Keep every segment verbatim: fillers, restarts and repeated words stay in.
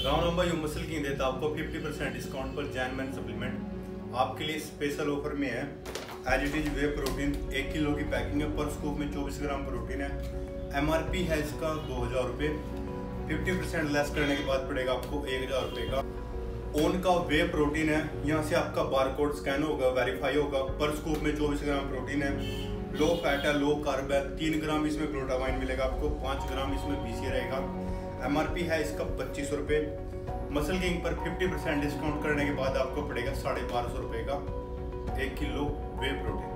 Round number you muscle की देता आपको फिफ्टी परसेंट डिस्काउंट पर जैन मैन सप्लीमेंट आपके लिए स्पेशल ऑफर में है। As it is whey protein एक किलो की पैकिंग है, पर स्कूप में चौबीस ग्राम प्रोटीन है। एमआरपी है इसका दो हजार रुपये, फिफ्टी परसेंट लेस करने के बाद पड़ेगा आपको एक हजार रुपये का। ओन का वे प्रोटीन है, यहाँ से आपका बारकोड स्कैन होगा, वेरीफाई होगा। पर स्कूप में चौबीस ग्राम प्रोटीन है, लो फैट है, लो कार्ब है, तीन ग्राम इसमें ग्लूटामाइन मिलेगा आपको, पाँच ग्राम इसमें बीसी रहेगा। एमआरपी है इसका पच्चीस रुपये। मसल किंग पर फिफ्टी परसेंट डिस्काउंट करने के बाद आपको पड़ेगा साढ़े बारह सौ रुपये का एक किलो वे प्रोटीन।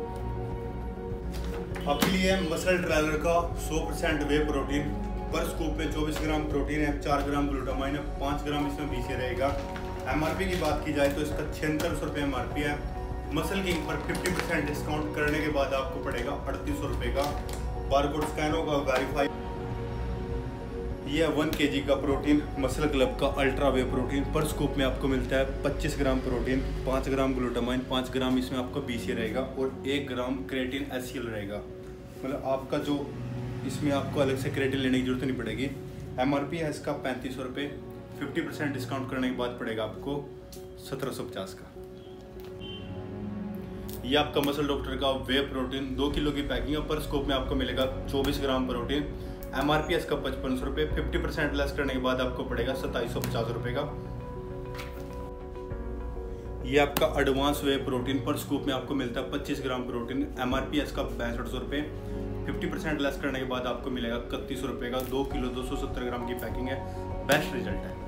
आपके लिए मसल ट्रेलर का सौ परसेंट वे प्रोटीन, पर स्कूप में चौबीस ग्राम प्रोटीन है, चार ग्राम ग्लूटामाइन है, पाँच ग्राम इसमें बीसी रहेगा। एमआरपी की बात की जाए तो इसका छिहत्तर सौ रुपये एमआरपी है। मसल किंग पर फिफ्टी परसेंट डिस्काउंट करने के बाद आपको पड़ेगा अड़तीस सौ रुपये का। बारकोड स्कैन होगा, वेरीफाई। यह वन के जी का प्रोटीन मसल क्लब का अल्ट्रा वे प्रोटीन, पर स्कूप में आपको मिलता है पच्चीस ग्राम प्रोटीन, पाँच ग्राम ग्लूटामाइन, पाँच ग्राम इसमें आपका बीसी रहेगा और एक ग्राम क्रेटिन एससीएल रहेगा। मतलब आपका जो इसमें आपको अलग से क्रेटिन लेने की जरूरत नहीं पड़ेगी। एमआरपी है इसका पैंतीस सौ रुपये, फिफ्टी परसेंट डिस्काउंट करने के बाद पड़ेगा आपको सत्रह सौ पचास का। ये आपका मसल डॉक्टर का वे प्रोटीन दो किलो की पैकिंग है, पर स्कोप में आपको मिलेगा चौबीस ग्राम प्रोटीन। एमआरपी इसका पचपन सौ रुपये, फिफ्टी परसेंट लेस करने के बाद आपको पड़ेगा सत्ताईस सौ पचास रुपये का। ये आपका एडवांस वे प्रोटीन, पर स्कूप में आपको मिलता है पच्चीस ग्राम प्रोटीन। एमआरपी इसका पैंसठ सौ रुपये, फिफ्टी परसेंट लेस करने के बाद आपको मिलेगा इकतीस सौ रुपये का। दो किलो दो सौ सत्तर ग्राम की पैकिंग है, बेस्ट रिजल्ट है।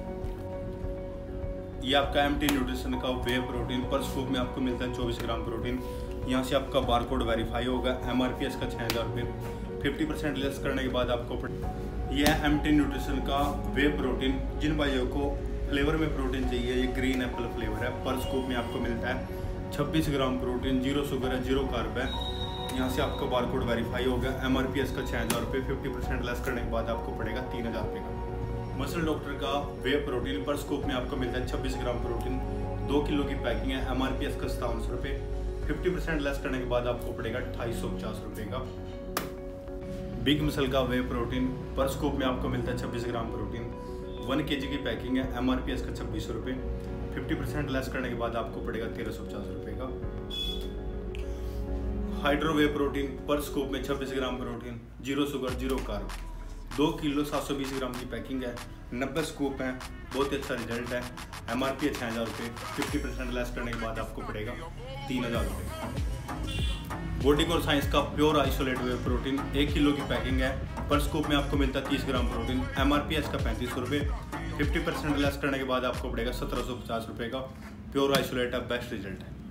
ये आपका एमटी न्यूट्रिशन का वे प्रोटीन, पर स्कूप में आपको मिलता है चौबीस ग्राम प्रोटीन। यहाँ से आपका बारकोड वेरीफाई होगा। एमआरपी इसका छः हज़ार रुपये, फिफ्टी परसेंट लेस करने के बाद आपको यह है एमटी न्यूट्रिशन का वे प्रोटीन। जिन भाइयों को फ्लेवर में प्रोटीन चाहिए, ये ग्रीन एप्पल फ्लेवर है, पर स्कूप में आपको मिलता है छब्बीस ग्राम प्रोटीन, जीरो शुगर है, जीरो कार्ब है। यहाँ से आपका बारकोड वेरीफाई होगा। एमआरपी इसका छः हज़ार रुपये, फिफ्टी परसेंट लेस करने के बाद आपको पड़ेगा तीन हज़ार रुपये का। मसल डॉक्टर का वे प्रोटीन, पर स्कूप में आपको मिलता है छब्बीस ग्राम प्रोटीन, दो किलो की पैकिंग है। एमआरपी इसका सतावन सौ रुपये, फिफ्टी परसेंट लेस करने के बाद आपको पड़ेगा अट्ठाईस सौ पचास रुपये का। बिग मसल का वे प्रोटीन, पर स्कूप में आपको मिलता है छब्बीस ग्राम प्रोटीन, वन के जी की पैकिंग है। एमआरपी इसका छब्बीस सौ रुपये, फिफ्टी परसेंट लेस करने के बाद आपको पड़ेगा तेरह सौ पचास रुपये का। हाइड्रो वे प्रोटीन, पर स्कूप में छब्बीस gram protein, zero sugar, zero carb, दो किलो सात सौ बीस ग्राम की पैकिंग है, नब्बे स्कूप है, बहुत ही अच्छा रिजल्ट है। एमआरपी है छः हज़ार रुपये, फिफ्टी परसेंट लेस करने के बाद आपको पड़ेगा तीन हज़ार रुपये। बॉडीकोर साइंस का प्योर आइसोलेट वे प्रोटीन, एक किलो की पैकिंग है, पर स्कूप में आपको मिलता है तीस ग्राम प्रोटीन। एमआरपी है इसका पैंतीस सौ रुपये, फिफ्टी परसेंट लेस करने के बाद आपको पड़ेगा सत्रह सौ पचास रुपये का। प्योर आइसोलेट है, बेस्ट रिजल्ट है।